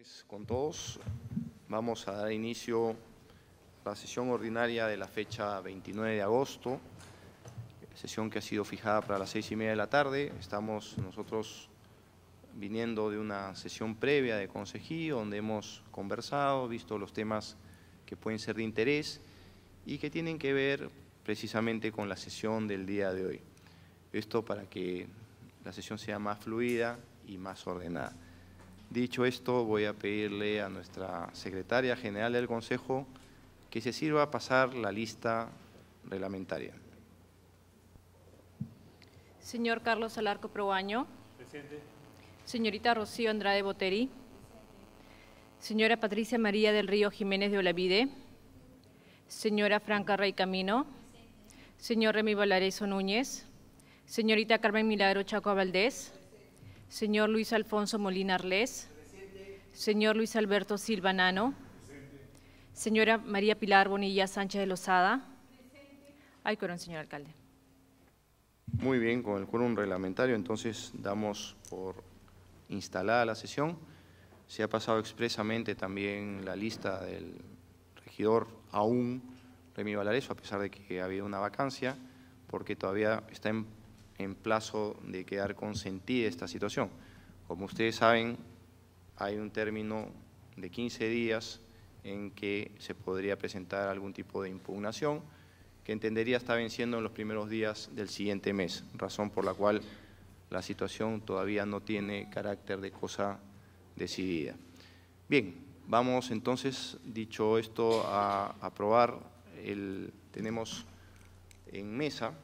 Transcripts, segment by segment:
tardes con todos. Vamos a dar inicio a la sesión ordinaria de la fecha 29 de agosto, sesión que ha sido fijada para las 6:30 de la tarde. Estamos nosotros viniendo de una sesión previa de consejío donde hemos conversado, visto los temas que pueden ser de interés y que tienen que ver precisamente con la sesión del día de hoy. Esto para que la sesión sea más fluida y más ordenada. Dicho esto, voy a pedirle a nuestra secretaria general del Consejo que se sirva a pasar la lista reglamentaria. Señor Carlos Alarco Proaño. Presente. Señorita Rocío Andrade Boteri. Señora Patricia María del Río Jiménez de Olavide. Señora Franca Rey Camino. Señor Remy Valareso Núñez. Señorita Carmen Milagro Chaco Valdés. Señor Luis Alfonso Molina Arlés. Señor Luis Alberto Silva Nano. Señora María Pilar Bonilla Sánchez de Lozada. Hay quórum, señor alcalde. Muy bien, con el quórum reglamentario, entonces damos por instalada la sesión. Se ha pasado expresamente también la lista del regidor aún Remy Valareso, a pesar de que ha habido una vacancia, porque todavía está en plazo de quedar consentida esta situación. Como ustedes saben, hay un término de 15 días en que se podría presentar algún tipo de impugnación, que entendería está venciendo en los primeros días del siguiente mes, razón por la cual la situación todavía no tiene carácter de cosa decidida. Bien, vamos entonces, dicho esto, a aprobar. Tenemos en mesa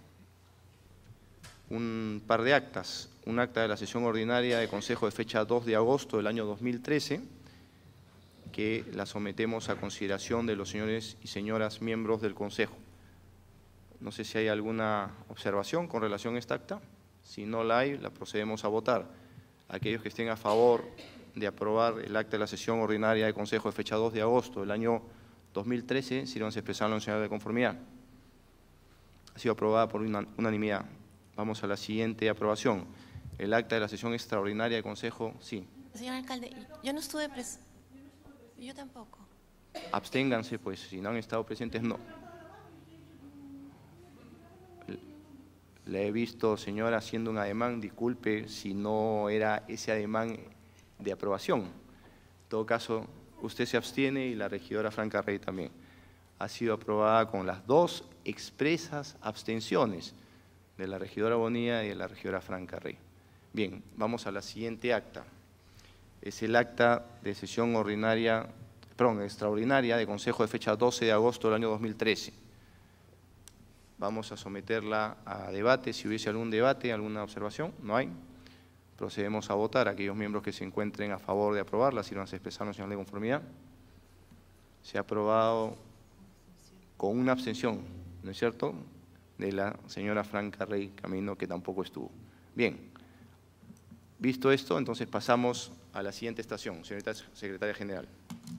un par de actas, un acta de la sesión ordinaria de Consejo de fecha 2 de agosto del año 2013, que la sometemos a consideración de los señores y señoras miembros del Consejo. No sé si hay alguna observación con relación a esta acta. Si no la hay, la procedemos a votar. Aquellos que estén a favor de aprobar el acta de la sesión ordinaria de Consejo de fecha 2 de agosto del año 2013, sírvanse a expresarlo en señal de conformidad. Ha sido aprobada por unanimidad. Vamos a la siguiente aprobación. El acta de la sesión extraordinaria de Consejo, sí. Señor alcalde, yo no estuve presente. Yo tampoco. Absténganse, pues, si no han estado presentes, no. Le he visto, señora, haciendo un ademán, disculpe si no era ese ademán de aprobación. En todo caso, usted se abstiene y la regidora Franca Rey también. Ha sido aprobada con las dos expresas abstenciones de la regidora Bonilla y de la regidora Franca Rey. Bien, vamos a la siguiente acta. Es el acta de sesión extraordinaria de Consejo de fecha 12 de agosto del año 2013. Vamos a someterla a debate. Si hubiese algún debate, alguna observación, no hay. Procedemos a votar. Aquellos miembros que se encuentren a favor de aprobarla, sírvanse a expresar en señal de conformidad. Se ha aprobado con una abstención, ¿no es cierto?, de la señora Franca Rey Camino, que tampoco estuvo. Bien, visto esto, entonces pasamos a la siguiente estación. Señorita Secretaria General.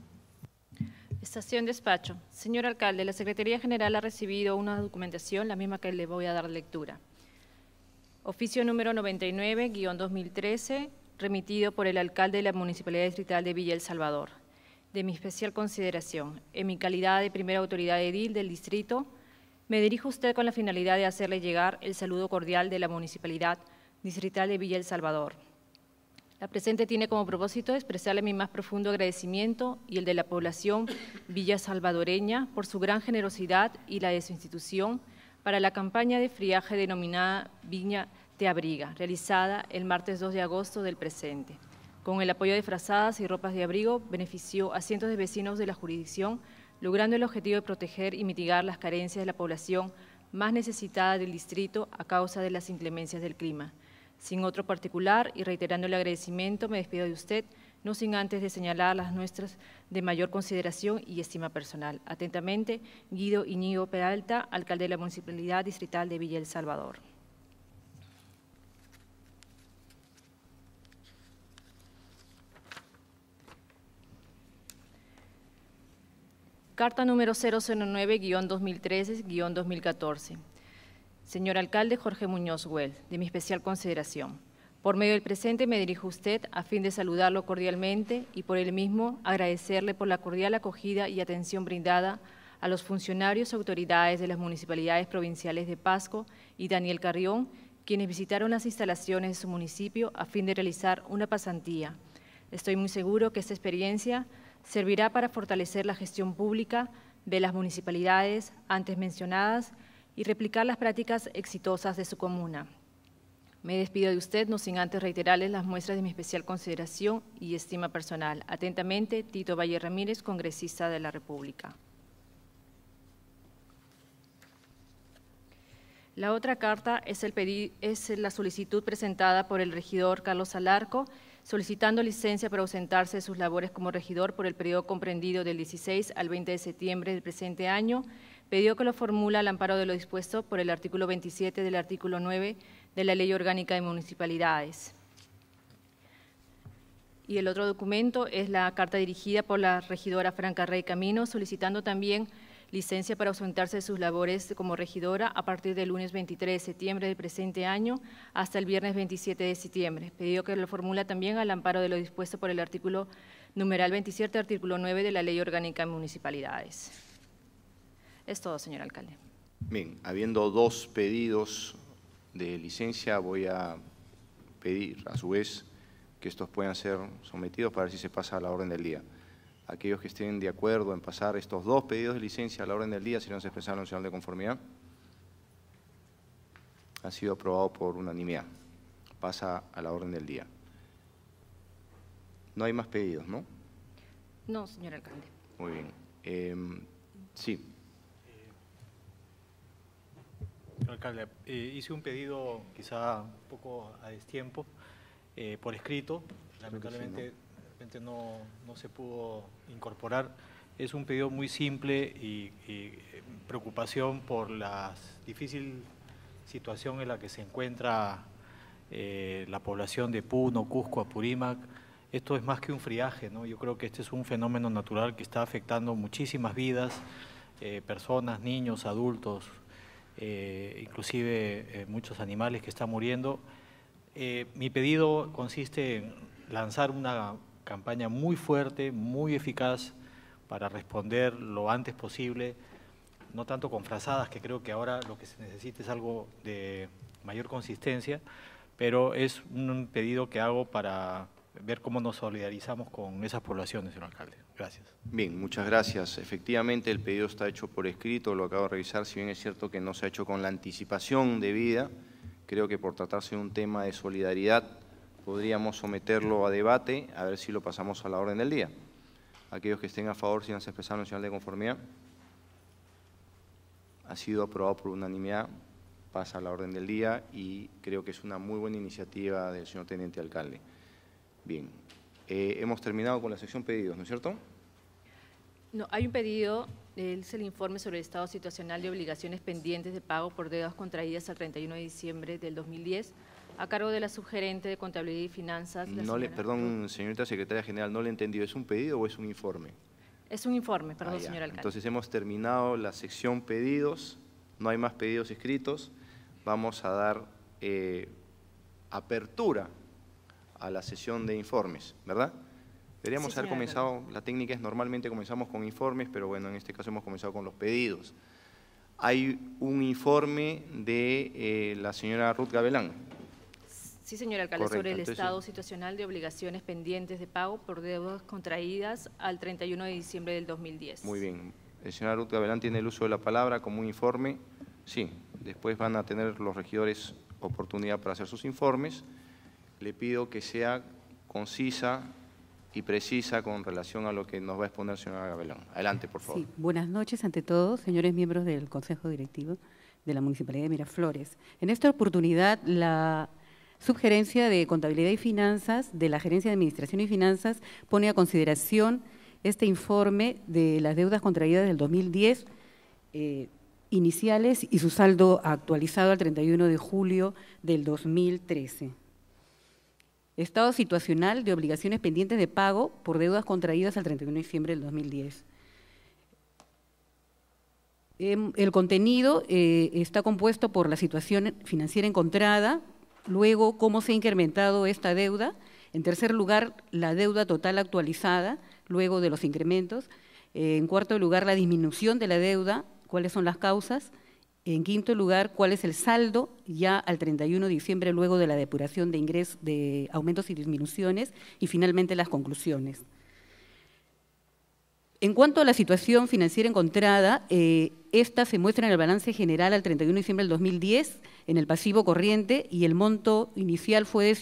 Estación despacho. Señor alcalde, la Secretaría General ha recibido una documentación, la misma que le voy a dar lectura. Oficio número 99-2013, remitido por el alcalde de la Municipalidad Distrital de Villa El Salvador. De mi especial consideración, en mi calidad de primera autoridad edil del distrito, me dirijo a usted con la finalidad de hacerle llegar el saludo cordial de la Municipalidad Distrital de Villa El Salvador. La presente tiene como propósito expresarle mi más profundo agradecimiento y el de la población villa salvadoreña por su gran generosidad y la de su institución para la campaña de friaje denominada Viña Te Abriga, realizada el martes 2 de agosto del presente. Con el apoyo de frazadas y ropas de abrigo, benefició a cientos de vecinos de la jurisdicción, logrando el objetivo de proteger y mitigar las carencias de la población más necesitada del distrito a causa de las inclemencias del clima. Sin otro particular y reiterando el agradecimiento, me despido de usted, no sin antes de señalar las nuestras de mayor consideración y estima personal. Atentamente, Guido Iñigo Peralta, alcalde de la Municipalidad Distrital de Villa El Salvador. Carta número 009-2013-2014. Señor alcalde Jorge Muñoz Güell, de mi especial consideración. Por medio del presente me dirijo a usted a fin de saludarlo cordialmente y por el mismo agradecerle por la cordial acogida y atención brindada a los funcionarios y autoridades de las municipalidades provinciales de Pasco y Daniel Carrión, quienes visitaron las instalaciones de su municipio a fin de realizar una pasantía. Estoy muy seguro que esta experiencia servirá para fortalecer la gestión pública de las municipalidades antes mencionadas y replicar las prácticas exitosas de su comuna. Me despido de usted, no sin antes reiterarles las muestras de mi especial consideración y estima personal. Atentamente, Tito Valle Ramírez, congresista de la República. La otra carta es la solicitud presentada por el regidor Carlos Alarco, solicitando licencia para ausentarse de sus labores como regidor por el periodo comprendido del 16 al 20 de septiembre del presente año, pedido que lo formula al amparo de lo dispuesto por el artículo 27 del artículo 9 de la Ley Orgánica de Municipalidades. Y el otro documento es la carta dirigida por la regidora Franca Rey Camino, solicitando también licencia para ausentarse de sus labores como regidora a partir del lunes 23 de septiembre del presente año hasta el viernes 27 de septiembre, pedido que lo formula también al amparo de lo dispuesto por el artículo numeral 27, artículo 9 de la Ley Orgánica de Municipalidades. Es todo, señor alcalde. Bien, habiendo dos pedidos de licencia, voy a pedir a su vez que estos puedan ser sometidos para ver si se pasa a la orden del día. Aquellos que estén de acuerdo en pasar estos dos pedidos de licencia a la orden del día, si no se expresaron en señal de conformidad, ha sido aprobado por unanimidad. Pasa a la orden del día. No hay más pedidos, ¿no? No, señor alcalde. Muy bien. Sí. Señor alcalde, hice un pedido quizá un poco a destiempo, por escrito, lamentablemente no se pudo incorporar. Es un pedido muy simple y preocupación por la difícil situación en la que se encuentra la población de Puno, Cusco, Apurímac. Esto es más que un friaje, ¿no? Yo creo que este es un fenómeno natural que está afectando muchísimas vidas, personas, niños, adultos, inclusive muchos animales que están muriendo. Mi pedido consiste en lanzar una campaña muy fuerte, muy eficaz para responder lo antes posible, no tanto con frazadas, que creo que ahora lo que se necesita es algo de mayor consistencia, pero es un pedido que hago para ver cómo nos solidarizamos con esas poblaciones, señor alcalde. Gracias. Bien, muchas gracias. Efectivamente, el pedido está hecho por escrito, lo acabo de revisar, si bien es cierto que no se ha hecho con la anticipación debida, creo que por tratarse de un tema de solidaridad podríamos someterlo a debate, a ver si lo pasamos a la orden del día. Aquellos que estén a favor, si no se expresaron en señal de conformidad. Ha sido aprobado por unanimidad, pasa a la orden del día y creo que es una muy buena iniciativa del señor teniente alcalde. Bien, hemos terminado con la sección pedidos, ¿no es cierto? No, hay un pedido, es el informe sobre el estado situacional de obligaciones pendientes de pago por deudas contraídas al 31 de diciembre del 2010, a cargo de la subgerente de Contabilidad y Finanzas. Perdón, señorita secretaria general, no le he entendido, ¿es un pedido o es un informe? Es un informe, perdón, señor alcalde. Entonces hemos terminado la sección pedidos, no hay más pedidos escritos, vamos a dar apertura a la sesión de informes, ¿verdad? Deberíamos haber comenzado, la técnica es normalmente comenzamos con informes, pero bueno, en este caso hemos comenzado con los pedidos. Hay un informe de la señora Ruth Gavilán. Sí, señor alcalde, Correcto. sobre el Entonces, estado situacional de obligaciones pendientes de pago por deudas contraídas al 31 de diciembre del 2010. Muy bien. La señora Ruth Gavilán tiene el uso de la palabra como un informe. Sí, después van a tener los regidores oportunidad para hacer sus informes. Le pido que sea concisa y precisa con relación a lo que nos va a exponer la señora Gavilán. Adelante, por favor. Sí, buenas noches ante todos, señores miembros del Consejo Directivo de la Municipalidad de Miraflores. En esta oportunidad, la Subgerencia de Contabilidad y Finanzas de la Gerencia de Administración y Finanzas pone a consideración este informe de las deudas contraídas del 2010 iniciales y su saldo actualizado al 31 de julio del 2013. Estado situacional de obligaciones pendientes de pago por deudas contraídas al 31 de diciembre del 2010. El contenido está compuesto por la situación financiera encontrada Luego, cómo se ha incrementado esta deuda. En tercer lugar, la deuda total actualizada, luego de los incrementos. En cuarto lugar, la disminución de la deuda, cuáles son las causas. En quinto lugar, cuál es el saldo ya al 31 de diciembre, luego de la depuración de ingresos, de aumentos y disminuciones. Y finalmente, las conclusiones. En cuanto a la situación financiera encontrada, esta se muestra en el balance general al 31 de diciembre del 2010, en el pasivo corriente, y el monto inicial fue de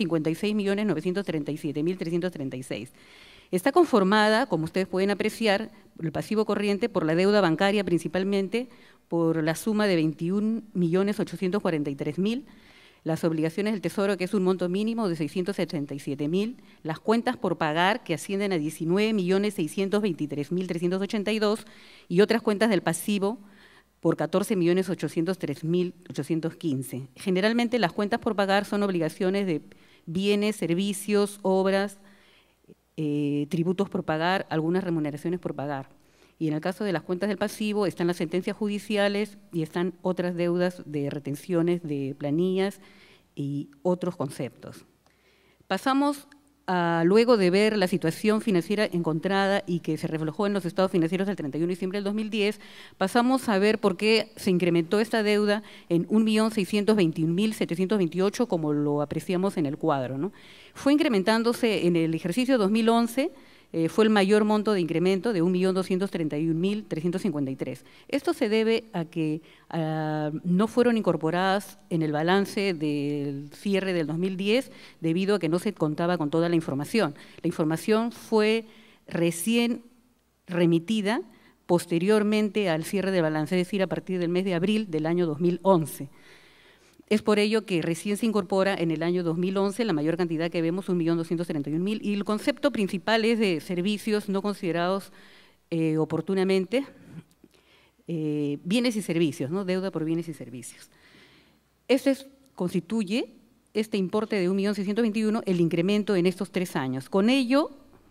56.937.336. Está conformada, como ustedes pueden apreciar, el pasivo corriente por la deuda bancaria principalmente, por la suma de 21.843.000, las obligaciones del Tesoro, que es un monto mínimo de 677.000, las cuentas por pagar, que ascienden a 19.623.382, y otras cuentas del pasivo por 14.803.815. Generalmente las cuentas por pagar son obligaciones de bienes, servicios, obras, tributos por pagar, algunas remuneraciones por pagar. Y en el caso de las cuentas del pasivo están las sentencias judiciales y están otras deudas de retenciones de planillas y otros conceptos. Pasamos a, luego de ver la situación financiera encontrada y que se reflejó en los estados financieros del 31 de diciembre del 2010, pasamos a ver por qué se incrementó esta deuda en 1.621.728, como lo apreciamos en el cuadro, ¿no? Fue incrementándose en el ejercicio 2011, fue el mayor monto de incremento de 1.231.353. Esto se debe a que no fueron incorporadas en el balance del cierre del 2010 debido a que no se contaba con toda la información. La información fue recién remitida posteriormente al cierre del balance, es decir, a partir del mes de abril del año 2011. Es por ello que recién se incorpora en el año 2011 la mayor cantidad que vemos, 1.231.000, y el concepto principal es de servicios no considerados oportunamente, bienes y servicios, ¿no? Deuda por bienes y servicios. Constituye este importe de 1.621.000 el incremento en estos 3 años. Con ello,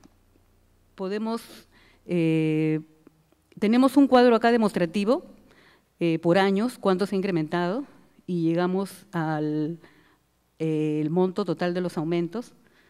tenemos un cuadro acá demostrativo por años, cuánto se ha incrementado, y llegamos al monto total de los aumentos.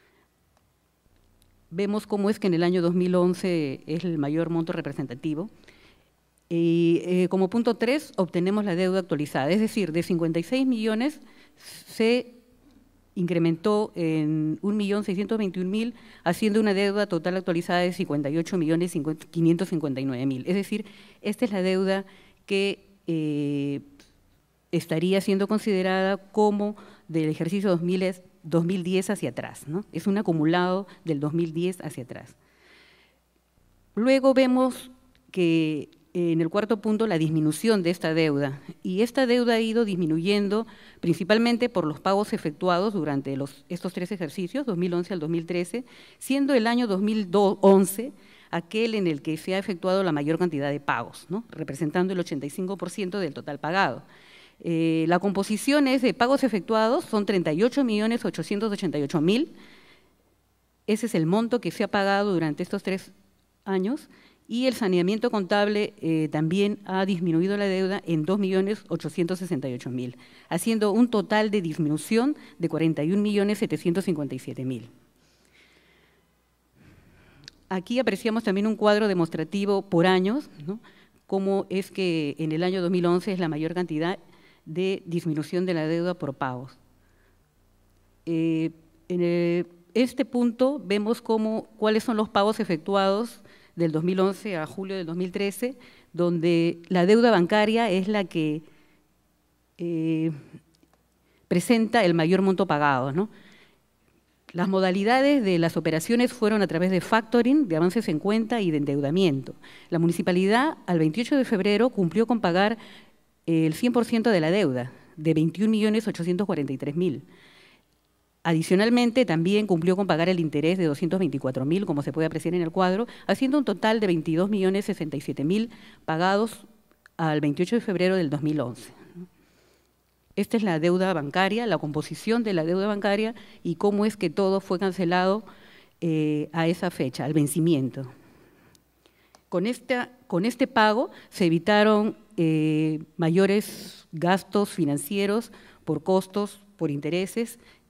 Vemos cómo es que en el año 2011 es el mayor monto representativo. Y como punto 3 obtenemos la deuda actualizada, es decir, de 56 millones se incrementó en 1.621.000, haciendo una deuda total actualizada de 58.559.000. Es decir, esta es la deuda que estaría siendo considerada como del ejercicio 2010 hacia atrás, ¿no? Es un acumulado del 2010 hacia atrás. Luego vemos que en el cuarto punto la disminución de esta deuda, y esta deuda ha ido disminuyendo principalmente por los pagos efectuados durante estos 3 ejercicios, 2011 al 2013, siendo el año 2011 aquel en el que se ha efectuado la mayor cantidad de pagos, ¿no? Representando el 85% del total pagado. La composición es de pagos efectuados, son 38.888.000, ese es el monto que se ha pagado durante estos 3 años, y el saneamiento contable también ha disminuido la deuda en 2.868.000, haciendo un total de disminución de 41.757.000. Aquí apreciamos también un cuadro demostrativo por años, ¿no? Cómo es que en el año 2011 es la mayor cantidad de disminución de la deuda por pagos. En este punto vemos cuáles son los pagos efectuados del 2011 a julio del 2013, donde la deuda bancaria es la que presenta el mayor monto pagado, ¿no? Las modalidades de las operaciones fueron a través de factoring, de avances en cuenta y de endeudamiento. La municipalidad, al 28 de febrero, cumplió con pagar el 100% de la deuda, de 21.843.000. Adicionalmente, también cumplió con pagar el interés de 224.000, como se puede apreciar en el cuadro, haciendo un total de 22.067.000 pagados al 28 de febrero del 2011. Esta es la deuda bancaria, la composición de la deuda bancaria y cómo es que todo fue cancelado a esa fecha, al vencimiento. Con este pago se evitaron mayores gastos financieros por costos, por intereses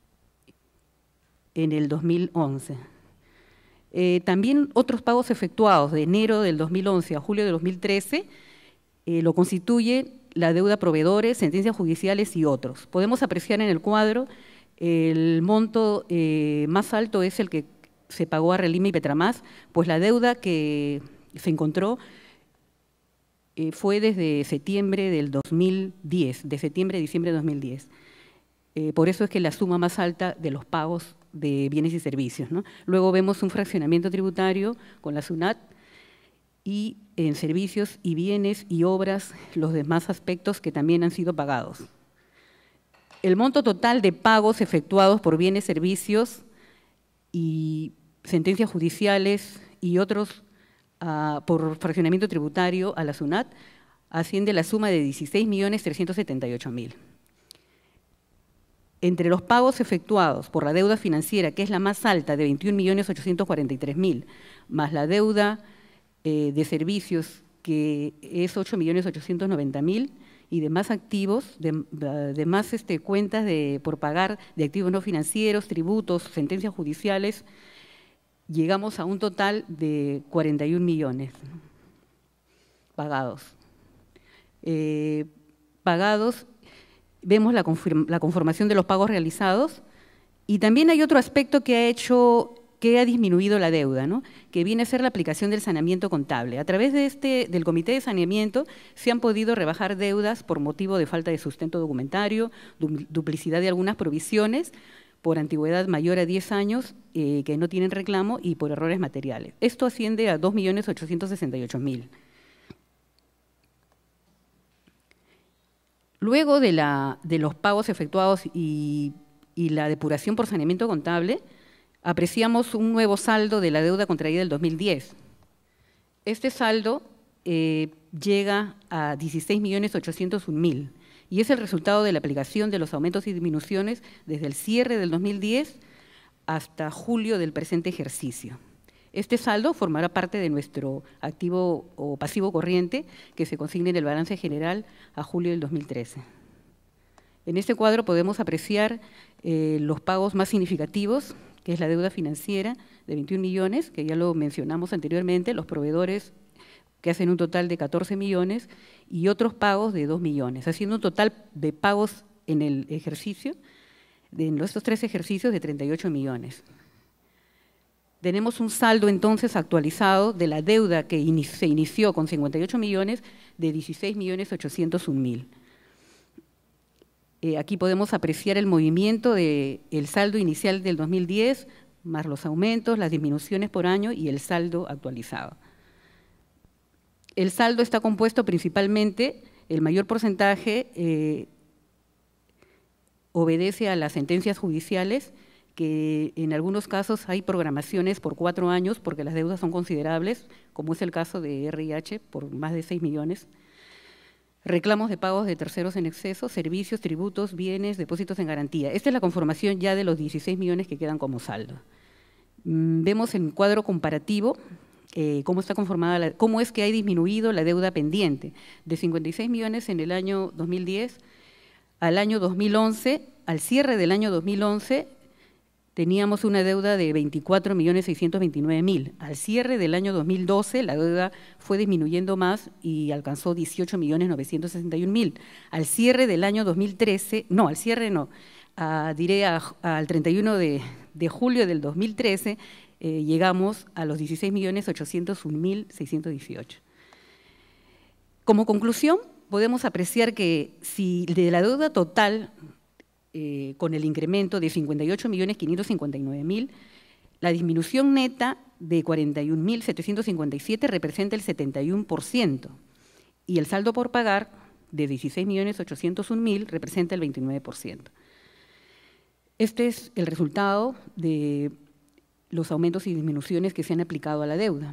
en el 2011. También otros pagos efectuados de enero del 2011 a julio del 2013 lo constituye la deuda a proveedores, sentencias judiciales y otros. Podemos apreciar en el cuadro el monto más alto es el que se pagó a Relima y Petramás, pues la deuda que se encontró fue desde septiembre del 2010, de septiembre a diciembre de 2010. Por eso es que la suma más alta de los pagos de bienes y servicios, ¿no? Luego vemos un fraccionamiento tributario con la SUNAT y en servicios y bienes y obras los demás aspectos que también han sido pagados. El monto total de pagos efectuados por bienes, servicios y sentencias judiciales y otros por fraccionamiento tributario a la SUNAT asciende a la suma de 16.378.000. Entre los pagos efectuados por la deuda financiera, que es la más alta, de 21.843.000, más la deuda de servicios, que es 8.890.000, y demás activos, demás cuentas por pagar de activos no financieros, tributos, sentencias judiciales, llegamos a un total de 41 millones pagados. Vemos la conformación de los pagos realizados y también hay otro aspecto que ha disminuido la deuda, ¿no? Que viene a ser la aplicación del saneamiento contable. A través del Comité de Saneamiento se han podido rebajar deudas por motivo de falta de sustento documentario, duplicidad de algunas provisiones, por antigüedad mayor a 10 años que no tienen reclamo y por errores materiales. Esto asciende a 2.868.000. Luego de los pagos efectuados y la depuración por saneamiento contable, apreciamos un nuevo saldo de la deuda contraída del 2010. Este saldo llega a 16.801.000 y es el resultado de la aplicación de los aumentos y disminuciones desde el cierre del 2010 hasta julio del presente ejercicio. Este saldo formará parte de nuestro activo o pasivo corriente que se consigna en el balance general a julio del 2013. En este cuadro podemos apreciar los pagos más significativos, que es la deuda financiera de 21 millones, que ya lo mencionamos anteriormente, los proveedores que hacen un total de 14 millones y otros pagos de 2 millones, haciendo un total de pagos en el ejercicio, en estos 3 ejercicios, de 38 millones. Tenemos un saldo entonces actualizado de la deuda que se inició con 58 millones de 16.801.000. Aquí podemos apreciar el movimiento del saldo inicial del 2010, más los aumentos, las disminuciones por año y el saldo actualizado. El saldo está compuesto principalmente, el mayor porcentaje obedece a las sentencias judiciales, que en algunos casos hay programaciones por 4 años porque las deudas son considerables, como es el caso de RIH por más de 6 millones. Reclamos de pagos de terceros en exceso, servicios, tributos, bienes, depósitos en garantía. Esta es la conformación ya de los 16 millones que quedan como saldo. Vemos en cuadro comparativo cómo está conformada, cómo es que ha disminuido la deuda pendiente. De 56 millones en el año 2010 al año 2011, al cierre del año 2011, teníamos una deuda de 24.629.000. Al cierre del año 2012, la deuda fue disminuyendo más y alcanzó 18.961.000. Al cierre del año 2013, no, al cierre no, al 31 de julio del 2013, llegamos a los 16.801.618. Como conclusión, podemos apreciar que si de la deuda total, con el incremento de 58.559.000, la disminución neta de 41.757 representa el 71% y el saldo por pagar de 16.801.000 representa el 29%. Este es el resultado de los aumentos y disminuciones que se han aplicado a la deuda.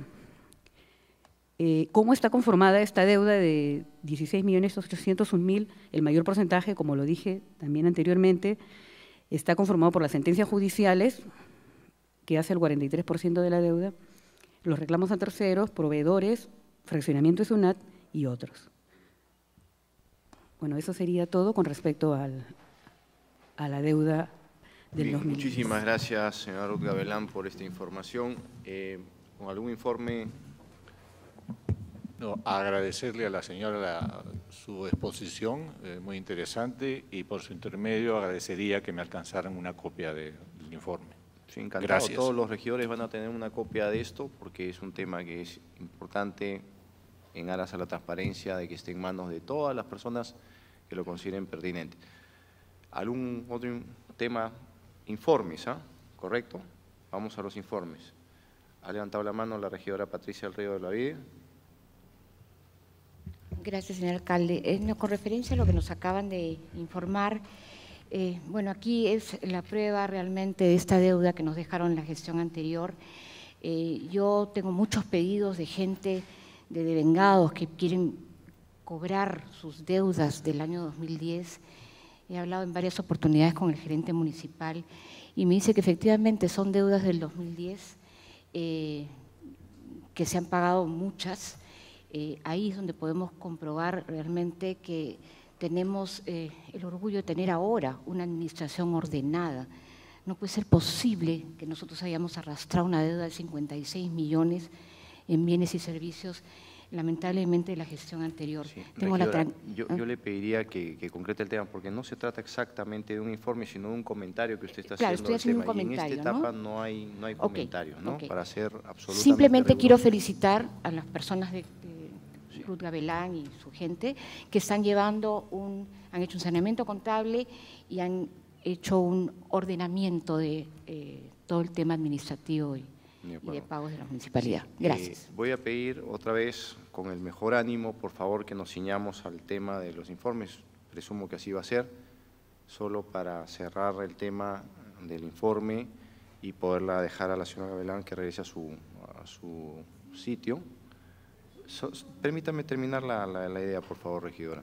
¿Cómo está conformada esta deuda de 16.801.000? El mayor porcentaje, como lo dije también anteriormente, está conformado por las sentencias judiciales, que hace el 43% de la deuda, los reclamos a terceros, proveedores, fraccionamiento de SUNAT y otros. Bueno, eso sería todo con respecto a la deuda del Bien, 2010. muchísimas gracias, señora Ruth Gavilán, por esta información. ¿Con algún informe? No, agradecerle a la señora su exposición, muy interesante, y por su intermedio agradecería que me alcanzaran una copia del informe. Sí, encantado. Gracias. Todos los regidores van a tener una copia de esto porque es un tema que es importante en aras a la transparencia, de que esté en manos de todas las personas que lo consideren pertinente. ¿Algún otro tema? Informes, ¿ah? ¿Correcto? Vamos a los informes. Ha levantado la mano la regidora Patricia del Río de la Vida. Gracias, señor alcalde. Con referencia a lo que nos acaban de informar, bueno, aquí es la prueba realmente de esta deuda que nos dejaron en la gestión anterior. Yo tengo muchos pedidos de gente, de devengados que quieren cobrar sus deudas del año 2010. He hablado en varias oportunidades con el gerente municipal y me dice que efectivamente son deudas del 2010, que se han pagado muchas. Ahí es donde podemos comprobar realmente que tenemos el orgullo de tener ahora una administración ordenada. No puede ser posible que nosotros hayamos arrastrado una deuda de 56 millones en bienes y servicios, lamentablemente, de la gestión anterior. Sí, Tengo regidora, yo le pediría que concrete el tema, porque no se trata exactamente de un informe, sino de un comentario que usted está Claro, haciendo estoy del haciendo tema. un comentario, y en esta etapa ¿no? no hay comentario, ¿no? Ok. Para ser absolutamente Simplemente quiero riguroso. felicitar a las personas de Ruth Gavilán y su gente que están llevando han hecho un saneamiento contable y han hecho un ordenamiento de todo el tema administrativo y de pagos de la municipalidad. Gracias. Voy a pedir otra vez, con el mejor ánimo, por favor, que nos ciñamos al tema de los informes. Presumo que así va a ser, solo para cerrar el tema del informe y poderla dejar a la señora Gavilán que regrese a su sitio. Permítame terminar la idea, por favor, regidora.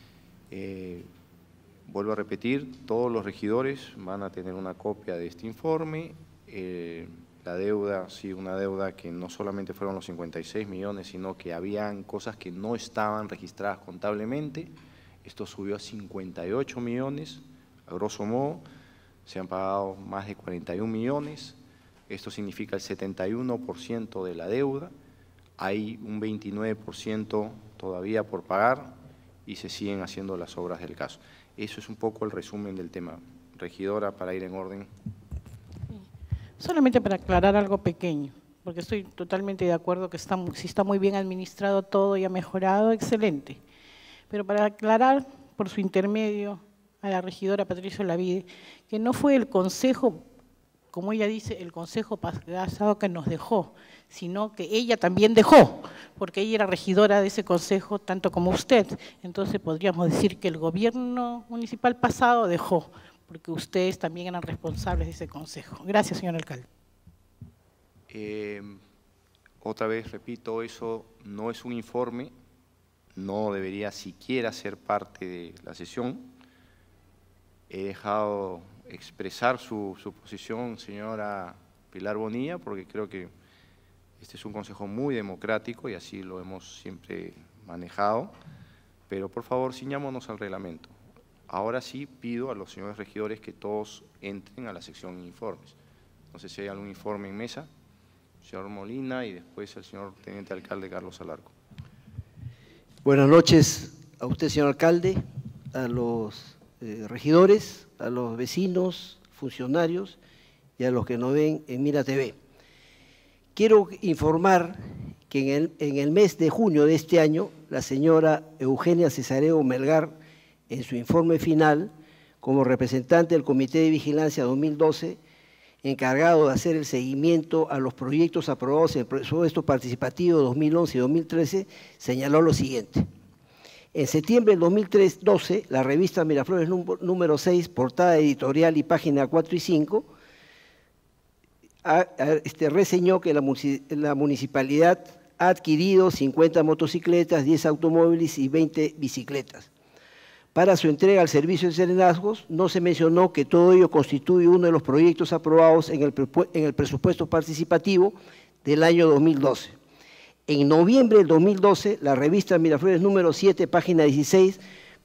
Vuelvo a repetir, todos los regidores van a tener una copia de este informe. La deuda, sí, una deuda que no solamente fueron los 56 millones, sino que habían cosas que no estaban registradas contablemente. Esto subió a 58 millones, a grosso modo, se han pagado más de 41 millones. Esto significa el 71% de la deuda. Hay un 29% todavía por pagar y se siguen haciendo las obras del caso. Eso es un poco el resumen del tema. Regidora, para ir en orden. Solamente para aclarar algo pequeño, porque estoy totalmente de acuerdo que si está muy bien administrado todo y ha mejorado, excelente. Pero para aclarar, por su intermedio, a la regidora Patricia Olavide, que no fue el consejo, como ella dice, el consejo pasado que nos dejó, sino que ella también dejó, porque ella era regidora de ese consejo tanto como usted. Entonces podríamos decir que el gobierno municipal pasado dejó, porque ustedes también eran responsables de ese consejo. Gracias, señor alcalde. Otra vez repito, eso no es un informe, no debería siquiera ser parte de la sesión. He dejado expresar su posición, señora Pilar Bonilla, porque creo que este es un consejo muy democrático y así lo hemos siempre manejado, pero por favor ciñámonos al reglamento. Ahora sí pido a los señores regidores que todos entren a la sección informes. No sé si hay algún informe en mesa, señor Molina y después el señor teniente alcalde Carlos Alarco. Buenas noches a usted, señor alcalde, a los regidores, a los vecinos, funcionarios y a los que nos ven en Mira TV. Quiero informar que en el mes de junio de este año, la señora Eugenia Cesareo Melgar, en su informe final, como representante del Comité de Vigilancia 2012, encargado de hacer el seguimiento a los proyectos aprobados en el presupuesto participativo 2011 y 2013, señaló lo siguiente. En septiembre del 2012, la revista Miraflores número 6, portada editorial y página 4 y 5, reseñó que la municipalidad ha adquirido 50 motocicletas, 10 automóviles y 20 bicicletas. Para su entrega al servicio de serenazgos, no se mencionó que todo ello constituye uno de los proyectos aprobados en el presupuesto participativo del año 2012. En noviembre del 2012, la revista Miraflores número 7, página 16,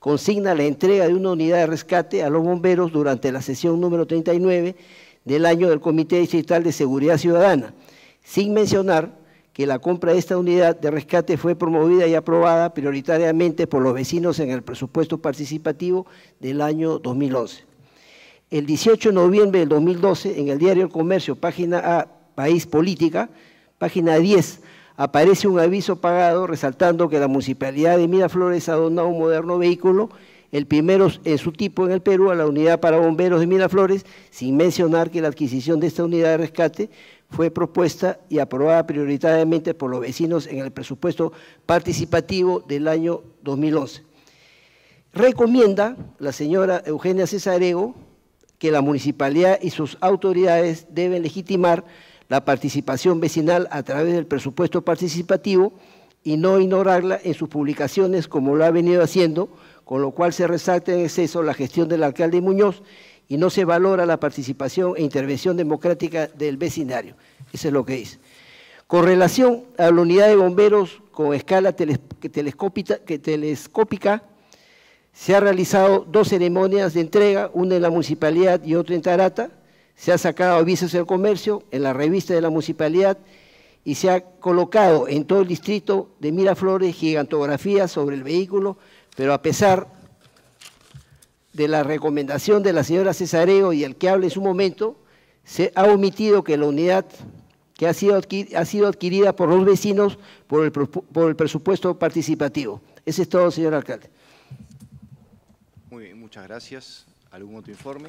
consigna la entrega de una unidad de rescate a los bomberos durante la sesión número 39 del año del Comité Distrital de Seguridad Ciudadana, sin mencionar que la compra de esta unidad de rescate fue promovida y aprobada prioritariamente por los vecinos en el presupuesto participativo del año 2011. El 18 de noviembre del 2012, en el diario El Comercio, página A, País Política, página 10, aparece un aviso pagado resaltando que la Municipalidad de Miraflores ha donado un moderno vehículo, el primero en su tipo en el Perú, a la Unidad para Bomberos de Miraflores, sin mencionar que la adquisición de esta unidad de rescate fue propuesta y aprobada prioritariamente por los vecinos en el presupuesto participativo del año 2011. Recomienda la señora Eugenia Cesarego que la municipalidad y sus autoridades deben legitimar la participación vecinal a través del presupuesto participativo y no ignorarla en sus publicaciones como lo ha venido haciendo, con lo cual se resalta en exceso la gestión del alcalde Muñoz y no se valora la participación e intervención democrática del vecindario. Eso es lo que dice. Con relación a la unidad de bomberos con escala telescópica, se han realizado 2 ceremonias de entrega, una en la municipalidad y otra en Tarata. Se ha sacado avisos del comercio en la revista de la municipalidad y se ha colocado en todo el distrito de Miraflores gigantografías sobre el vehículo, pero a pesar de la recomendación de la señora Cesareo y el que hable en su momento, se ha omitido que la unidad que ha sido adquirida por los vecinos por el presupuesto participativo. Ese es todo, señor alcalde. Muy bien, muchas gracias. ¿Algún otro informe?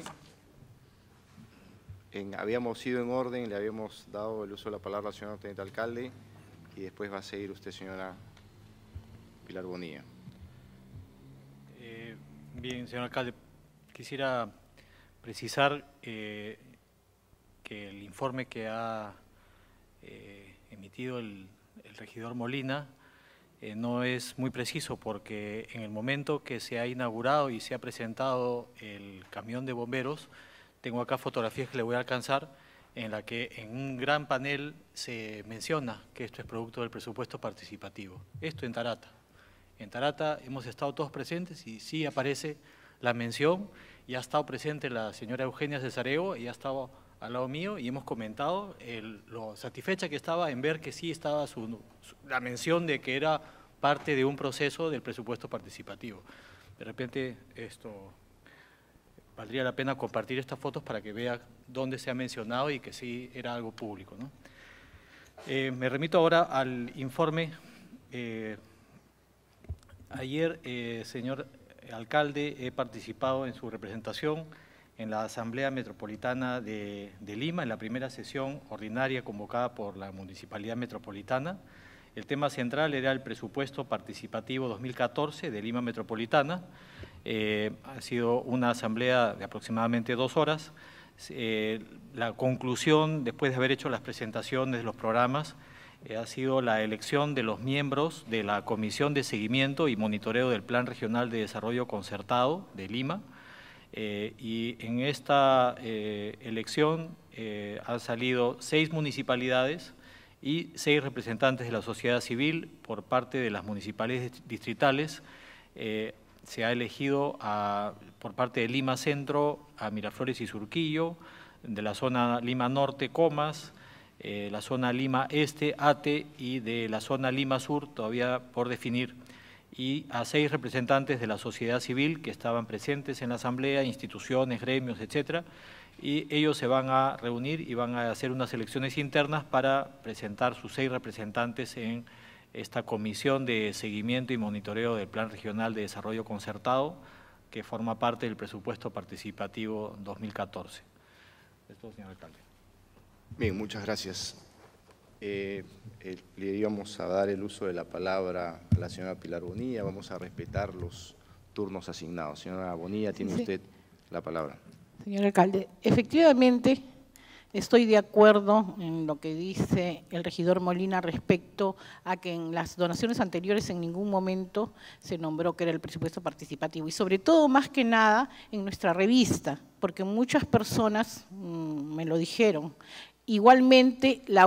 Habíamos ido en orden, le habíamos dado el uso de la palabra al señor teniente alcalde y después va a seguir usted, señora Pilar Bonilla. Bien, señor alcalde, quisiera precisar que el informe que ha emitido el regidor Molina no es muy preciso, porque en el momento que se ha inaugurado y se ha presentado el camión de bomberos, tengo acá fotografías que le voy a alcanzar, en la que en un gran panel se menciona que esto es producto del presupuesto participativo. Esto en Tarata. En Tarata hemos estado todos presentes y sí aparece la mención, y ha estado presente la señora Eugenia Cesareo y ha estado al lado mío y hemos comentado lo satisfecha que estaba en ver que sí estaba la mención de que era parte de un proceso del presupuesto participativo. De repente valdría la pena compartir estas fotos para que vea dónde se ha mencionado y que sí era algo público, ¿no? Me remito ahora al informe. Ayer, señor alcalde, he participado en su representación en la Asamblea Metropolitana de Lima, en la primera sesión ordinaria convocada por la Municipalidad Metropolitana. El tema central era el presupuesto participativo 2014 de Lima Metropolitana. Ha sido una asamblea de aproximadamente 2 horas. La conclusión, después de haber hecho las presentaciones de los programas, ha sido la elección de los miembros de la Comisión de Seguimiento y Monitoreo del Plan Regional de Desarrollo Concertado de Lima. Y en esta elección han salido 6 municipalidades y 6 representantes de la sociedad civil por parte de las municipalidades distritales. Se ha elegido por parte de Lima Centro a Miraflores y Surquillo, de la zona Lima Norte, Comas, la zona Lima Este, Ate, y de la zona Lima Sur, todavía por definir, y a 6 representantes de la sociedad civil que estaban presentes en la asamblea, instituciones, gremios, etcétera, y ellos se van a reunir y van a hacer unas elecciones internas para presentar sus 6 representantes en esta comisión de seguimiento y monitoreo del Plan Regional de Desarrollo Concertado, que forma parte del presupuesto participativo 2014. Esto, señor alcalde. Bien, muchas gracias. Le íbamos a dar el uso de la palabra a la señora Pilar Bonilla. Vamos a respetar los turnos asignados. Señora Bonilla, tiene usted la palabra. Señor alcalde, efectivamente estoy de acuerdo en lo que dice el regidor Molina respecto a que en las donaciones anteriores en ningún momento se nombró que era el presupuesto participativo, y sobre todo, más que nada, en nuestra revista, porque muchas personas me lo dijeron. Igualmente, el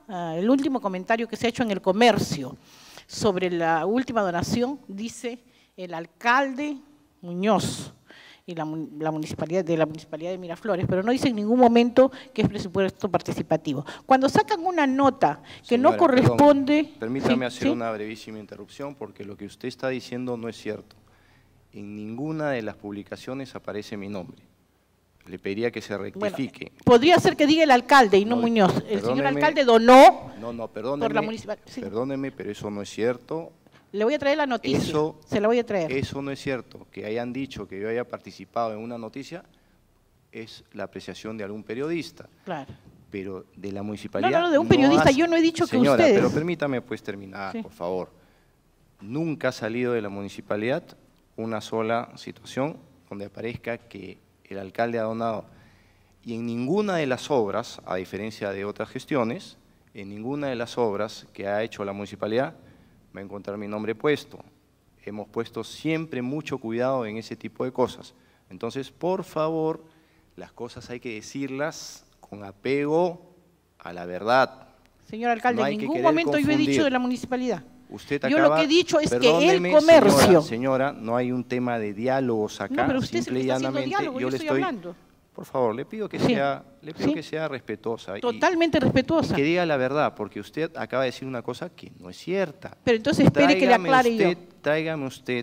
último comentario que se ha hecho en El Comercio sobre la última donación dice el alcalde Muñoz y la municipalidad de Miraflores, pero no dice en ningún momento que es presupuesto participativo. Cuando sacan una nota que Señora, no corresponde… perdón, permítame hacer ¿sí? una brevísima interrupción, porque lo que usted está diciendo no es cierto. En ninguna de las publicaciones aparece mi nombre. Le pediría que se rectifique. Bueno, podría ser que diga el alcalde y no Muñoz. El señor alcalde donó por la municipalidad. Sí. Perdóneme, pero eso no es cierto. Le voy a traer la noticia, se la voy a traer. Eso no es cierto. Que hayan dicho que yo haya participado en una noticia es la apreciación de algún periodista. Claro. Pero de la municipalidad… No, de un periodista, yo no he dicho señora, que ustedes… pero permítame pues terminar, sí. por favor. Nunca ha salido de la municipalidad una sola situación donde aparezca que el alcalde ha donado. Y en ninguna de las obras, a diferencia de otras gestiones, en ninguna de las obras que ha hecho la municipalidad va a encontrar mi nombre puesto. Hemos puesto siempre mucho cuidado en ese tipo de cosas. Entonces, por favor, las cosas hay que decirlas con apego a la verdad. Señor alcalde, No en hay que ningún querer momento yo he confundir. dicho de la municipalidad. Usted yo acaba, lo que he dicho es que perdóneme, el comercio… Señora, no hay un tema de diálogos acá. No, pero usted simple es el y que está haciendo llanamente diálogo, yo le estoy estoy hablando. Por favor, le pido que Sí. que sea respetuosa. Totalmente respetuosa. Y que diga la verdad, porque usted acaba de decir una cosa que no es cierta. Pero entonces espere que le aclare yo. Tráigame usted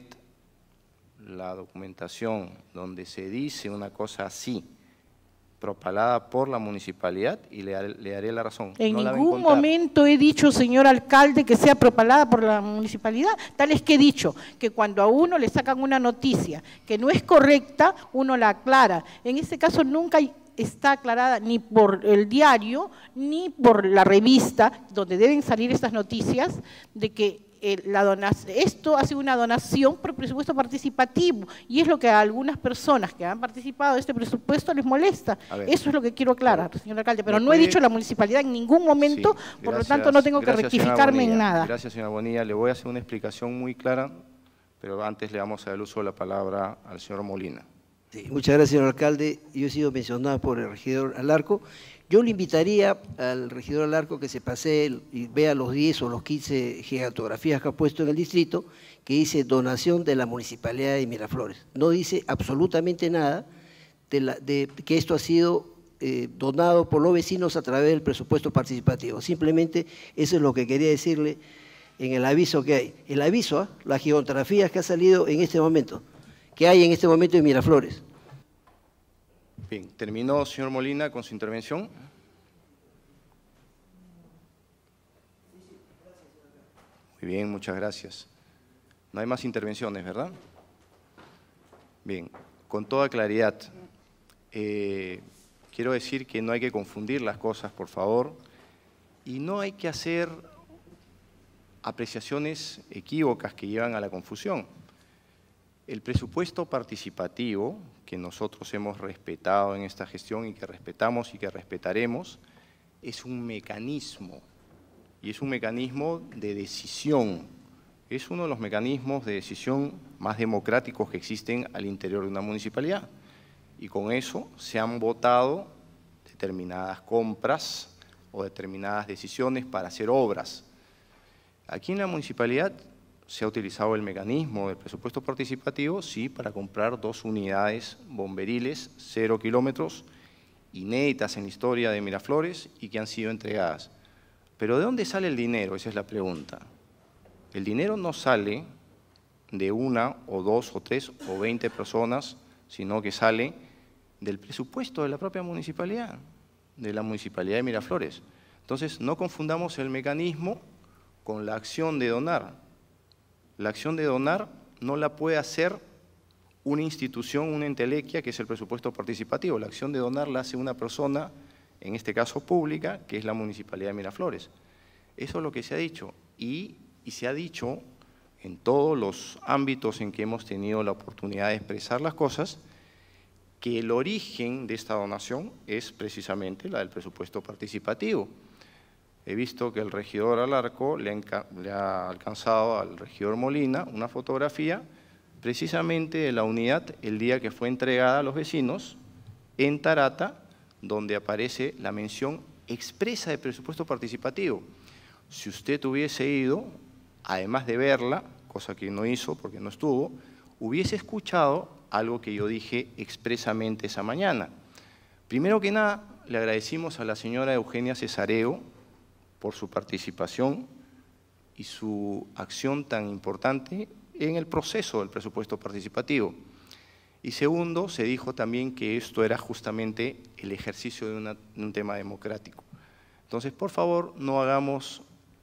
la documentación donde se dice una cosa así, propalada por la municipalidad, y le daré la razón. En No la va a ningún encontrar. momento he dicho, señor alcalde, que sea propalada por la municipalidad. Tal es que he dicho que cuando a uno le sacan una noticia que no es correcta, uno la aclara. En este caso nunca está aclarada ni por el diario, ni por la revista, donde deben salir estas noticias, de que esto hace una donación por presupuesto participativo, y es lo que a algunas personas que han participado de este presupuesto les molesta. Eso es lo que quiero aclarar, señor alcalde, pero no he dicho la municipalidad en ningún momento, Sí, por lo gracias, tanto no tengo que gracias, señora rectificarme en Bonilla. nada. Gracias, señora Bonilla. Le voy a hacer una explicación muy clara, pero antes le vamos a dar el uso de la palabra al señor Molina. Sí, muchas gracias, señor alcalde. Yo he sido mencionado por el regidor Alarco. Yo le invitaría al regidor Alarco que se pase y vea los 10 o los 15 gigantografías que ha puesto en el distrito, que dice donación de la Municipalidad de Miraflores. No dice absolutamente nada de que esto ha sido donado por los vecinos a través del presupuesto participativo. Simplemente eso es lo que quería decirle en el aviso que hay. El aviso, las gigantografías que ha salido en este momento, que hay en este momento en Miraflores. Bien, ¿terminó, señor Molina, con su intervención? Muy bien, muchas gracias. No hay más intervenciones, ¿verdad? Bien, con toda claridad, quiero decir que no hay que confundir las cosas, por favor, y no hay que hacer apreciaciones equívocas que llevan a la confusión. El presupuesto participativo, que nosotros hemos respetado en esta gestión y que respetamos y que respetaremos, es un mecanismo, y es un mecanismo de decisión. Es uno de los mecanismos de decisión más democráticos que existen al interior de una municipalidad. Y con eso se han votado determinadas compras o determinadas decisiones para hacer obras. Aquí en la municipalidad se ha utilizado el mecanismo del presupuesto participativo, sí, para comprar 2 unidades bomberiles, 0 kilómetros, inéditas en la historia de Miraflores y que han sido entregadas. Pero ¿de dónde sale el dinero? Esa es la pregunta. El dinero no sale de 1 o 2 o 3 o 20 personas, sino que sale del presupuesto de la propia municipalidad, de la Municipalidad de Miraflores. Entonces, no confundamos el mecanismo con la acción de donar. La acción de donar no la puede hacer una institución, una entelequia, que es el presupuesto participativo. La acción de donar la hace una persona, en este caso pública, que es la Municipalidad de Miraflores. Eso es lo que se ha dicho. Y se ha dicho en todos los ámbitos en que hemos tenido la oportunidad de expresar las cosas, que el origen de esta donación es precisamente la del presupuesto participativo. He visto que el regidor Alarco le ha alcanzado al regidor Molina una fotografía precisamente de la unidad el día que fue entregada a los vecinos en Tarata, donde aparece la mención expresa de presupuesto participativo. Si usted hubiese ido, además de verla cosa que no hizo porque no estuvo, hubiese escuchado algo que yo dije expresamente esa mañana. Primero que nada, le agradecimos a la señora Eugenia Cesareo por su participación y su acción tan importante en el proceso del presupuesto participativo. Y segundo, se dijo también que esto era justamente el ejercicio de un tema democrático. Entonces, por favor, no hagamos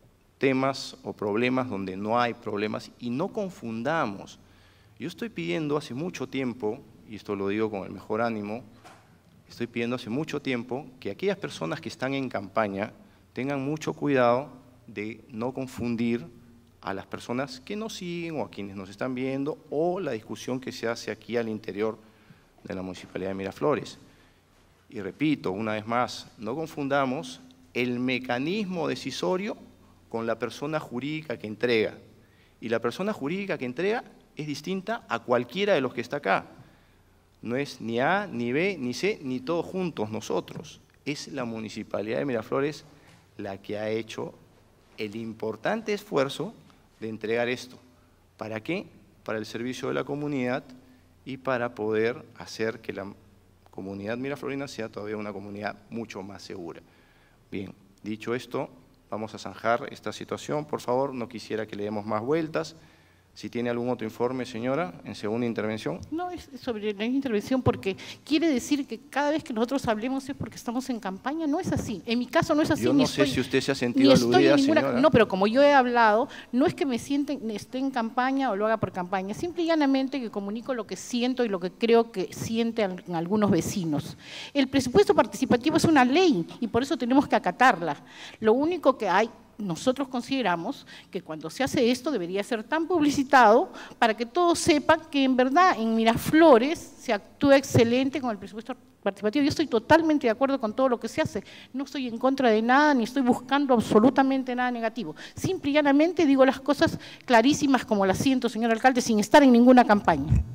temas o problemas donde no hay problemas y no confundamos. Yo estoy pidiendo hace mucho tiempo, y esto lo digo con el mejor ánimo, estoy pidiendo hace mucho tiempo que aquellas personas que están en campaña tengan mucho cuidado de no confundir a las personas que nos siguen o a quienes nos están viendo o la discusión que se hace aquí al interior de la Municipalidad de Miraflores. Y repito, una vez más, no confundamos el mecanismo decisorio con la persona jurídica que entrega. Y la persona jurídica que entrega es distinta a cualquiera de los que está acá. No es ni A, ni B, ni C, ni todos juntos nosotros. Es la Municipalidad de Miraflores la que ha hecho el importante esfuerzo de entregar esto. ¿Para qué? Para el servicio de la comunidad y para poder hacer que la comunidad miraflorina sea todavía una comunidad mucho más segura. Bien, dicho esto, vamos a zanjar esta situación. Por favor, no quisiera que le demos más vueltas. Si tiene algún otro informe, señora, en segunda intervención. No, es sobre la intervención porque quiere decir que cada vez que nosotros hablemos es porque estamos en campaña. No es así. En mi caso no es así. Yo no sé si usted se ha sentido aludida, señora. No, pero como yo he hablado, no es que me esté en campaña o lo haga por campaña. Simple y llanamente que comunico lo que siento y lo que creo que sienten algunos vecinos. El presupuesto participativo es una ley y por eso tenemos que acatarla. Lo único que hay, nosotros consideramos que cuando se hace esto debería ser tan publicitado para que todos sepan que en verdad en Miraflores se actúa excelente con el presupuesto participativo. Yo estoy totalmente de acuerdo con todo lo que se hace. No estoy en contra de nada ni estoy buscando absolutamente nada negativo. Simple y llanamente digo las cosas clarísimas como las siento, señor alcalde, sin estar en ninguna campaña.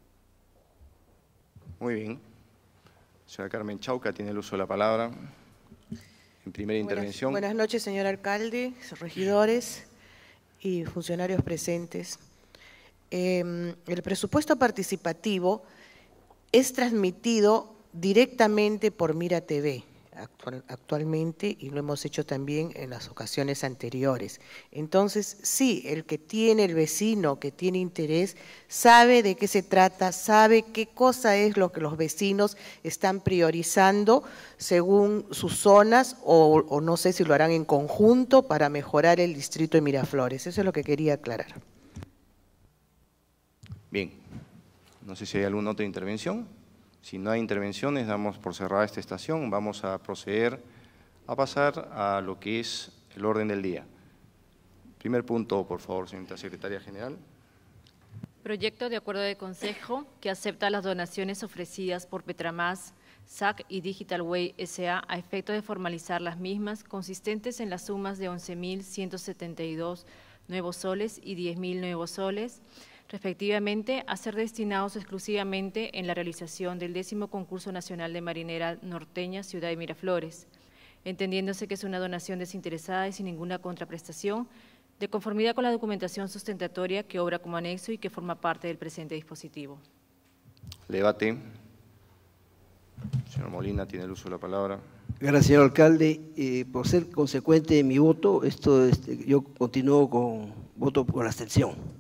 Muy bien. Señora Carmen Chauca tiene el uso de la palabra. En primera intervención. Buenas noches, señor alcalde, regidores y funcionarios presentes. El presupuesto participativo es transmitido directamente por Mira TV actualmente y lo hemos hecho también en las ocasiones anteriores. Entonces, sí, el que tiene, el vecino que tiene interés, sabe de qué se trata, sabe qué cosa es lo que los vecinos están priorizando según sus zonas o no sé si lo harán en conjunto para mejorar el distrito de Miraflores. Eso es lo que quería aclarar. Bien, no sé si hay alguna otra intervención. Si no hay intervenciones, damos por cerrada esta estación. Vamos a proceder a pasar a lo que es el orden del día. Primer punto, por favor, señorita secretaria general. Proyecto de acuerdo de consejo que acepta las donaciones ofrecidas por Petramas, SAC y Digital Way S.A. a efecto de formalizar las mismas, consistentes en las sumas de 11.172 nuevos soles y 10.000 nuevos soles, respectivamente, a ser destinados exclusivamente en la realización del 10º Concurso Nacional de Marinera Norteña Ciudad de Miraflores, entendiéndose que es una donación desinteresada y sin ninguna contraprestación, de conformidad con la documentación sustentatoria que obra como anexo y que forma parte del presente dispositivo. Debate. Señor Molina tiene el uso de la palabra. Gracias, señor alcalde. Por ser consecuente de mi voto, yo continúo con voto por abstención.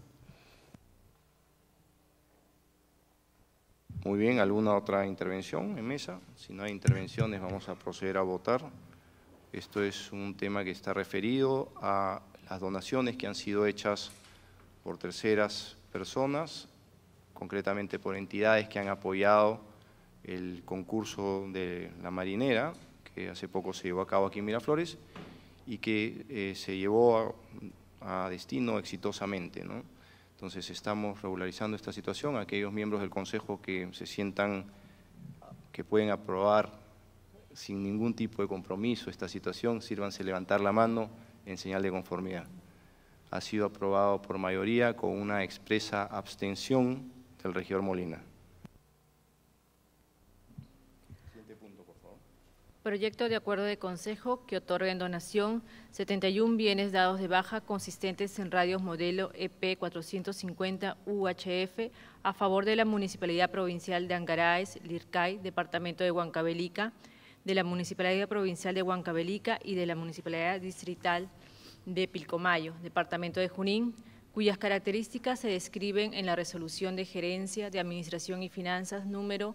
Muy bien, ¿alguna otra intervención en mesa? Si no hay intervenciones, vamos a proceder a votar. Esto es un tema que está referido a las donaciones que han sido hechas por terceras personas, concretamente por entidades que han apoyado el concurso de la marinera, que hace poco se llevó a cabo aquí en Miraflores, y que se llevó a destino exitosamente, ¿no? Entonces, estamos regularizando esta situación. Aquellos miembros del Consejo que se sientan que pueden aprobar sin ningún tipo de compromiso esta situación, sírvanse levantar la mano en señal de conformidad. Ha sido aprobado por mayoría con una expresa abstención del regidor Molina. Siguiente punto, por favor. Proyecto de acuerdo de consejo que otorga en donación 71 bienes dados de baja consistentes en radios modelo EP 450 UHF a favor de la Municipalidad Provincial de Angaraes, Lircay, Departamento de Huancavelica, de la Municipalidad Provincial de Huancavelica y de la Municipalidad Distrital de Pilcomayo, Departamento de Junín, cuyas características se describen en la Resolución de Gerencia de Administración y Finanzas número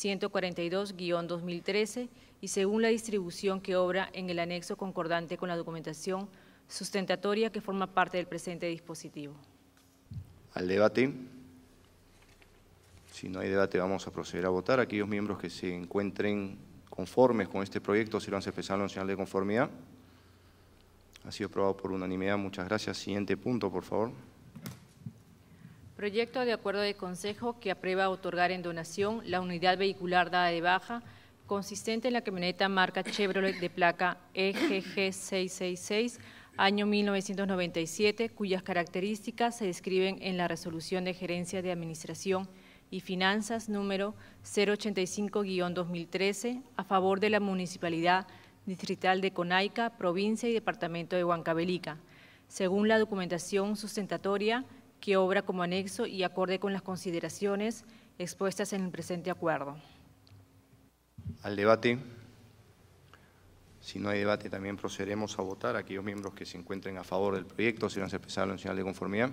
142-2013 y según la distribución que obra en el anexo concordante con la documentación sustentatoria que forma parte del presente dispositivo. Al debate. Si no hay debate, vamos a proceder a votar. Aquellos miembros que se encuentren conformes con este proyecto sírvanse expresarlo en señal de conformidad. Ha sido aprobado por unanimidad. Muchas gracias. Siguiente punto, por favor. Proyecto de acuerdo de consejo que aprueba otorgar en donación la unidad vehicular dada de baja consistente en la camioneta marca Chevrolet de placa EGG 666, año 1997, cuyas características se describen en la Resolución de Gerencia de Administración y Finanzas número 085-2013 a favor de la Municipalidad Distrital de Conaica, Provincia y Departamento de Huancavelica, según la documentación sustentatoria que obra como anexo y acorde con las consideraciones expuestas en el presente acuerdo. Al debate. Si no hay debate, también procederemos a votar. Aquellos miembros que se encuentren a favor del proyecto sírvanse expresarlo en señal de conformidad.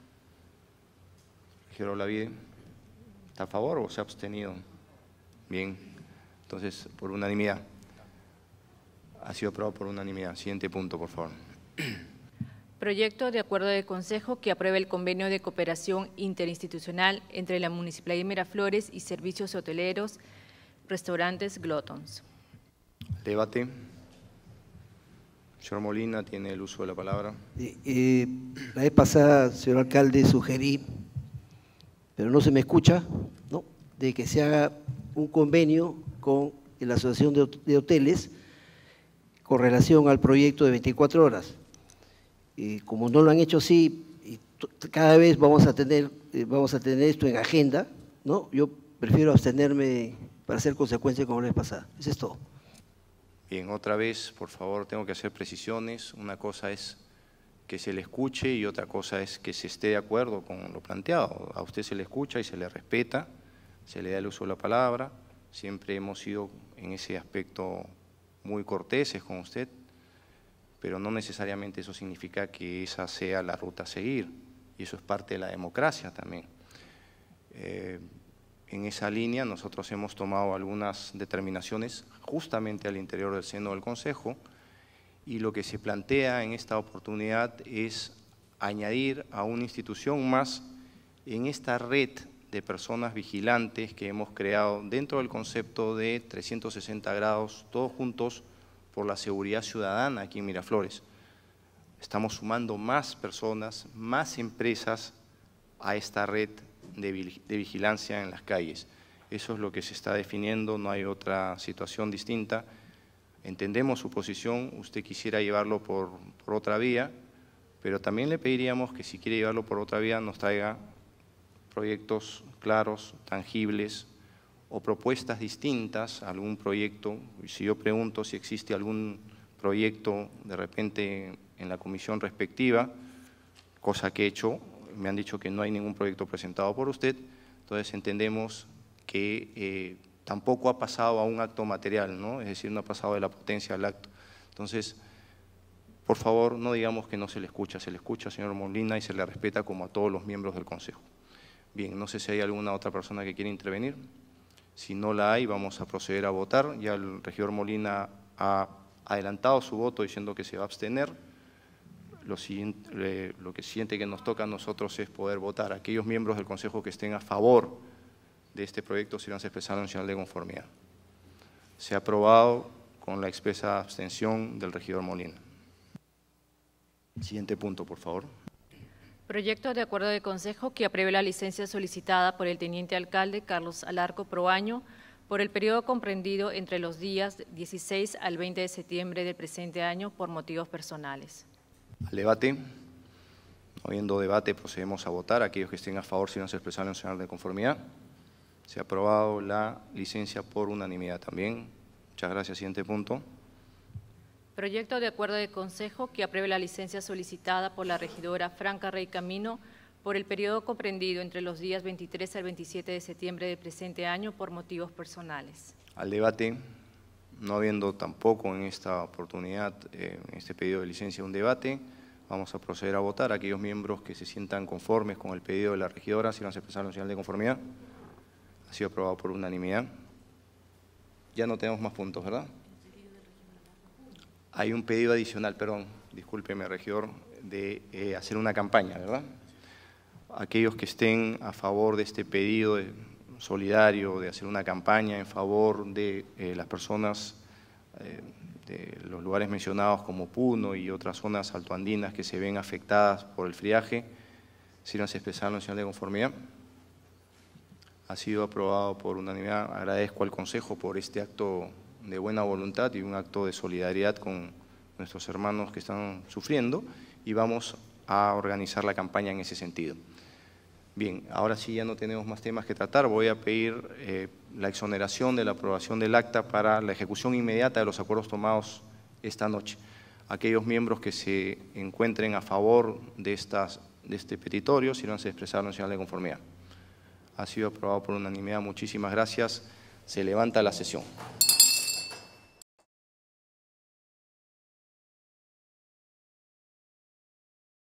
Regidor Olavide, ¿está a favor o se ha abstenido? Bien, entonces por unanimidad. Ha sido aprobado por unanimidad. Siguiente punto, por favor. Proyecto de acuerdo de consejo que apruebe el convenio de cooperación interinstitucional entre la Municipalidad de Miraflores y Servicios Hoteleros, Restaurantes Glotons. Debate. Señor Molina, tiene el uso de la palabra. La vez pasada, señor alcalde, sugerí, pero no se me escucha, ¿no?, de que se haga un convenio con la Asociación de Hoteles con relación al proyecto de 24 horas. Como no lo han hecho así, cada vez vamos a tener esto en agenda, ¿no? Yo prefiero abstenerme para hacer consecuencia como la vez pasada. Eso es todo. Bien, otra vez, por favor, tengo que hacer precisiones. Una cosa es que se le escuche y otra cosa es que se esté de acuerdo con lo planteado. A usted se le escucha y se le respeta, se le da el uso de la palabra. Siempre hemos sido en ese aspecto muy corteses con usted, pero no necesariamente eso significa que esa sea la ruta a seguir, y eso es parte de la democracia también. En esa línea nosotros hemos tomado algunas determinaciones justamente al interior del seno del Consejo, y lo que se plantea en esta oportunidad es añadir a una institución más en esta red de personas vigilantes que hemos creado dentro del concepto de 360 grados, todos juntos por la seguridad ciudadana aquí en Miraflores. Estamos sumando más personas, más empresas a esta red de vigilancia en las calles. Eso es lo que se está definiendo, no hay otra situación distinta. Entendemos su posición, usted quisiera llevarlo por otra vía, pero también le pediríamos que si quiere llevarlo por otra vía nos traiga proyectos claros, tangibles o propuestas distintas, algún proyecto. Si yo pregunto si existe algún proyecto de repente en la comisión respectiva, cosa que he hecho, me han dicho que no hay ningún proyecto presentado por usted, entonces entendemos que tampoco ha pasado a un acto material, ¿no? Es decir, no ha pasado de la potencia al acto. Entonces, por favor, no digamos que no se le escucha, señor Molina, y se le respeta como a todos los miembros del Consejo. Bien, no sé si hay alguna otra persona que quiera intervenir. Si no la hay, vamos a proceder a votar. Ya el regidor Molina ha adelantado su voto diciendo que se va a abstener. Lo que siente que nos toca a nosotros es poder votar. Aquellos miembros del Consejo que estén a favor de este proyecto se irán a expresar en señal de conformidad. Se ha aprobado con la expresa abstención del regidor Molina. Siguiente punto, por favor. Proyecto de acuerdo de consejo que apruebe la licencia solicitada por el teniente alcalde Carlos Alarco Proaño por el periodo comprendido entre los días 16 al 20 de septiembre del presente año por motivos personales. Al debate. No habiendo debate, procedemos a votar. Aquellos que estén a favor, si no se expresaron en señal de conformidad. Se ha aprobado la licencia por unanimidad también. Muchas gracias. Siguiente punto. Proyecto de acuerdo de consejo que apruebe la licencia solicitada por la regidora Franca Rey Camino por el periodo comprendido entre los días 23 al 27 de septiembre del presente año por motivos personales. Al debate, no habiendo tampoco en esta oportunidad, en este pedido de licencia, un debate, vamos a proceder a votar. Aquellos miembros que se sientan conformes con el pedido de la regidora, si no se expresaron señal de conformidad, ha sido aprobado por unanimidad. Ya no tenemos más puntos, ¿verdad? Hay un pedido adicional, perdón, discúlpeme, regidor, de hacer una campaña, ¿verdad? Aquellos que estén a favor de este pedido solidario, de hacer una campaña en favor de las personas de los lugares mencionados como Puno y otras zonas altoandinas que se ven afectadas por el friaje, si no se expresaron en señal de conformidad. Ha sido aprobado por unanimidad. Agradezco al Consejo por este acto de buena voluntad y un acto de solidaridad con nuestros hermanos que están sufriendo, y vamos a organizar la campaña en ese sentido. Bien, ahora sí ya no tenemos más temas que tratar. Voy a pedir la exoneración de la aprobación del acta para la ejecución inmediata de los acuerdos tomados esta noche. Aquellos miembros que se encuentren a favor de este petitorio, si no se expresaron en señal de conformidad. Ha sido aprobado por unanimidad. Muchísimas gracias. Se levanta la sesión.